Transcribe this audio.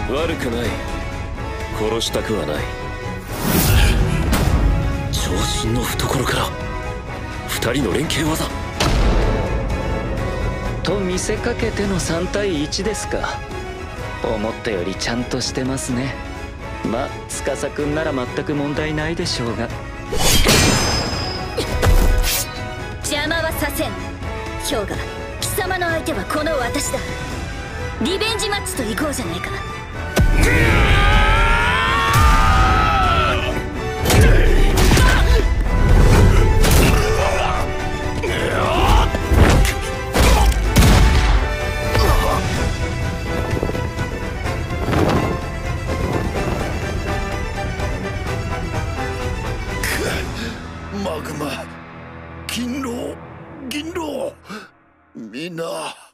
悪くない。殺したくはない。長身の懐から二人の連携技と見せかけての3対1ですか。思ったよりちゃんとしてますね。まあ司くんなら全く問題ないでしょうが。 邪魔はさせん。氷河、貴様の相手はこの私だ。リベンジマッチと行こうじゃないか。 マグマ、銀狼、みんな。